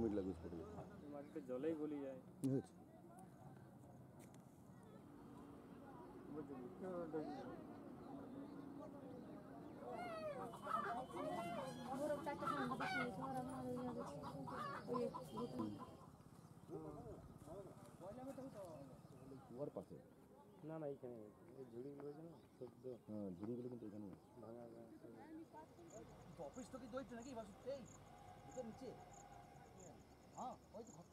Minute লাগবে স্পটে যেতে। মাটিতে জলেই গলি যায়। হয়েছে কুয়ার পাশে না না এইখানে ঝুড়িগুলো রয়েছে না সদ্য। হ্যাঁ ঝুড়িগুলো কিন্তু এখানে ভাঙা অফিস তো কি দইছে নাকি বাসুতেই নিচে হ্যাঁ ওই তো